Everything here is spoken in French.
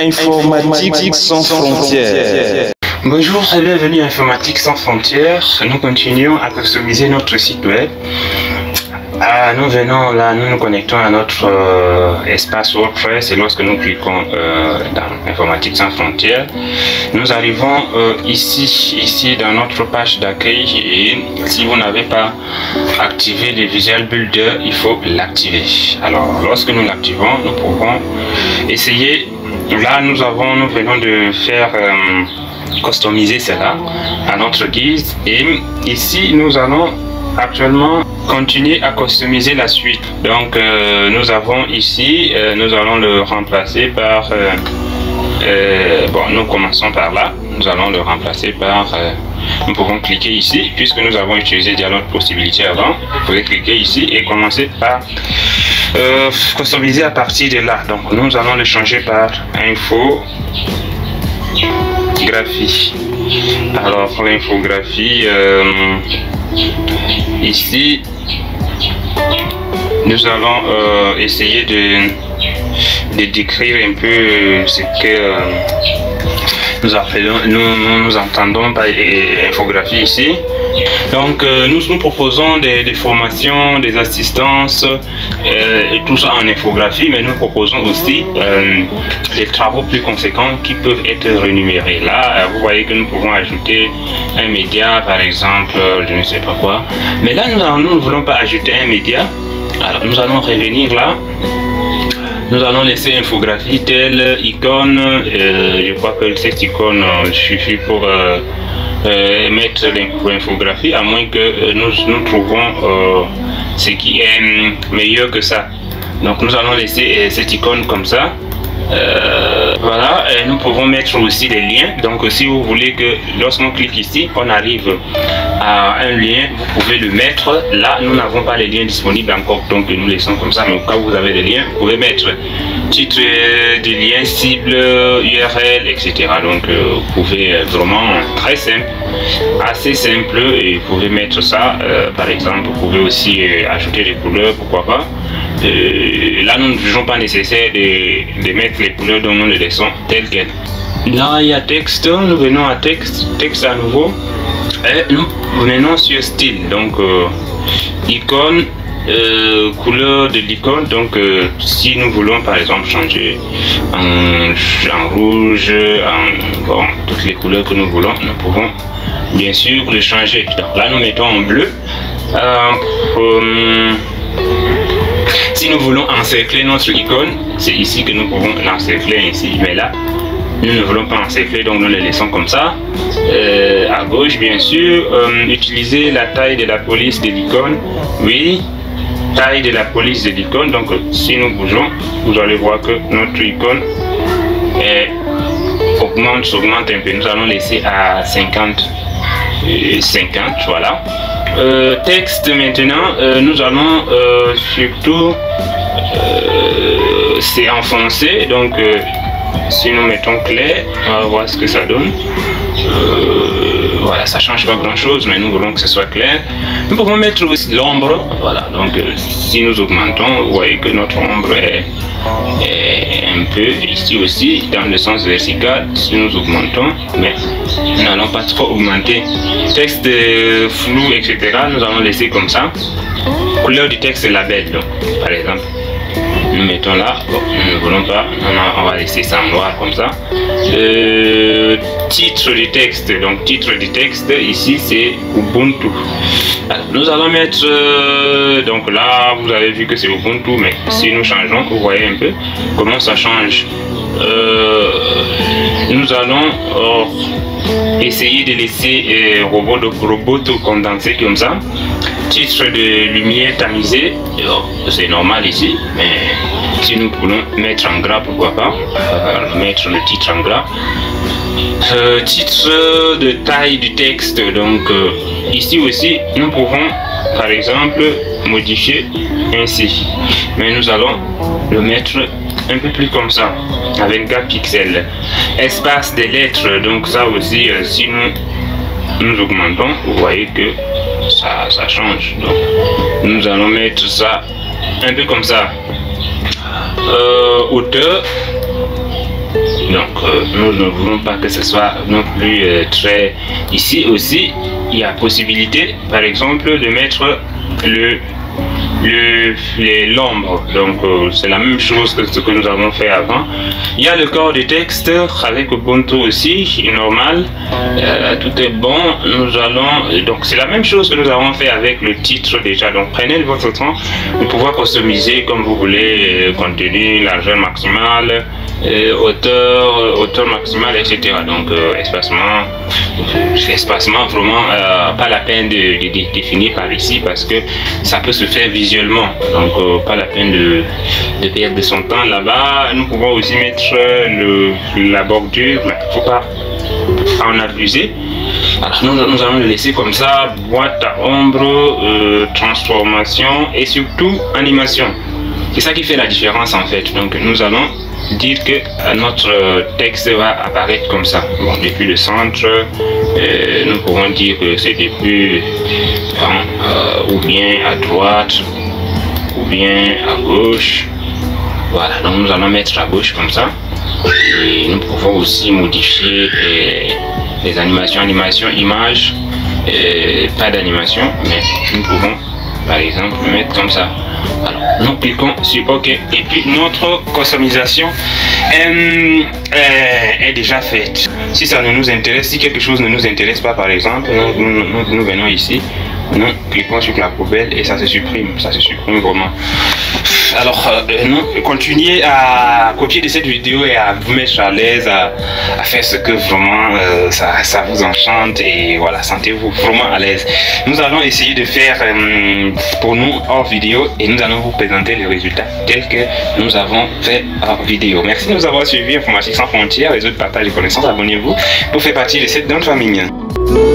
Informatique sans frontières. Bonjour et bienvenue à Informatique sans frontières. Nous continuons à customiser notre site web. Nous venons là, nous nous connectons à notre espace WordPress et lorsque nous cliquons dans Informatique sans frontières, nous arrivons ici dans notre page d'accueil et si vous n'avez pas activé le Visual Builder, il faut l'activer. Alors lorsque nous l'activons, nous pourrons essayer. Là nous venons de faire customiser cela à notre guise et ici nous allons actuellement continuer à customiser la suite. Donc nous avons ici, nous allons le remplacer par bon, nous commençons par là, nous allons le remplacer par nous pouvons cliquer ici puisque nous avons utilisé déjà notre possibilité avant. Vous pouvez cliquer ici et commencer par customiser à partir de là. Donc nous allons le changer par infographie. Alors l'infographie ici nous allons essayer de décrire un peu ce que nous entendons par infographie ici. Donc nous proposons des formations, des assistances et tout ça en infographie, mais nous proposons aussi des travaux plus conséquents qui peuvent être rémunérés. Là vous voyez que nous pouvons ajouter un média par exemple, je ne sais pas quoi, mais là nous ne voulons pas ajouter un média. Alors nous allons revenir là. Nous allons laisser infographie telle icône. Je crois que cette icône suffit pour mettre l'infographie, à moins que nous trouvons ce qui est meilleur que ça. Donc nous allons laisser cette icône comme ça. Voilà, et nous pouvons mettre aussi des liens. Donc si vous voulez que lorsqu'on clique ici, on arrive à un lien, vous pouvez le mettre. Là, nous n'avons pas les liens disponibles encore, donc nous laissons comme ça. Mais au cas où vous avez des liens, vous pouvez mettre titre des liens, cible, URL, etc. Donc vous pouvez vraiment très simple, assez simple, et vous pouvez mettre ça. Par exemple, vous pouvez aussi ajouter des couleurs, pourquoi pas. Là nous ne jugeons pas nécessaire de mettre les couleurs, dont nous les laissons telles quelles. Là il y a texte, nous venons à texte à nouveau et nous venons sur style, donc icône, couleur de l'icône. Donc si nous voulons par exemple changer en rouge, bon, toutes les couleurs que nous voulons, nous pouvons bien sûr le changer. Donc là nous mettons en bleu. Si nous voulons encercler notre icône, c'est ici que nous pouvons l'encercler ici, mais là nous ne voulons pas encercler, donc nous le laissons comme ça. À gauche bien sûr, utiliser la taille de la police de l'icône. Oui, taille de la police de l'icône. Donc si nous bougeons, vous allez voir que notre icône s'augmente un peu. Nous allons laisser à 50, voilà. Texte maintenant, nous allons surtout c'est enfoncé, donc si nous mettons clair, on va voir ce que ça donne. Voilà, ça change pas grand chose, mais nous voulons que ce soit clair. Nous pouvons mettre aussi l'ombre. Voilà, donc si nous augmentons, vous voyez que notre ombre est un peu ici aussi dans le sens vertical. Si nous augmentons, mais nous n'allons pas trop augmenter. Texte flou, etc. nous allons laisser comme ça. Couleur du texte label, donc, par exemple. Nous mettons là, bon, nous ne voulons pas, on va laisser ça en noir comme ça. Titre du texte, donc titre du texte ici c'est Ubuntu. Alors, nous allons mettre donc là vous avez vu que c'est Ubuntu, mais si nous changeons, vous voyez un peu comment ça change. Nous allons essayer de laisser robot condensé comme ça. Titre de lumière tamisée, c'est normal ici, mais si nous voulons mettre en gras, pourquoi pas mettre le titre en gras. Titre de taille du texte, donc ici aussi nous pouvons par exemple modifier ainsi, mais nous allons le mettre un peu plus comme ça, à 24 pixels. Espace des lettres, donc ça aussi si nous augmentons, vous voyez que ça change. Donc nous allons mettre ça un peu comme ça. Hauteur, Donc nous ne voulons pas que ce soit non plus très... Ici aussi, il y a possibilité, par exemple, de mettre l'ombre. Donc c'est la même chose que ce que nous avons fait avant. Il y a le corps de texte avec Ubuntu aussi, normal. Tout est bon. Nous allons... Donc c'est la même chose que nous avons fait avec le titre déjà. Donc prenez votre temps de pouvoir customiser comme vous voulez, contenu, largeur maximale, hauteur maximale, etc. Donc espacement vraiment pas la peine de définir par ici parce que ça peut se faire visuellement, donc pas la peine de perdre de son temps là-bas. Nous pouvons aussi mettre la bordure, mais il ne faut pas en abuser. Alors nous allons le laisser comme ça, boîte à ombre, transformation et surtout animation. C'est ça qui fait la différence en fait. Donc nous allons dire que notre texte va apparaître comme ça. Bon, depuis le centre, nous pourrons dire que c'est depuis ou bien à droite ou bien à gauche. Voilà, donc nous allons mettre à gauche comme ça. Et nous pouvons aussi modifier les animations, image, pas d'animation, mais nous pouvons par exemple mettre comme ça. Alors nous cliquons sur OK et puis notre customisation est déjà faite. Si ça ne nous intéresse, si quelque chose ne nous intéresse pas par exemple, nous venons ici, nous cliquons sur la poubelle et ça se supprime vraiment. Alors continuez à copier de cette vidéo et à vous mettre à l'aise à faire ce que vraiment ça vous enchante et voilà, sentez-vous vraiment à l'aise. Nous allons essayer de faire pour nous hors vidéo et nous allons vous présenter les résultats tels que nous avons fait hors vidéo. Merci de nous avoir suivis. Informatique sans frontières, les autres partages de connaissances, abonnez-vous pour faire partie de cette grande famille.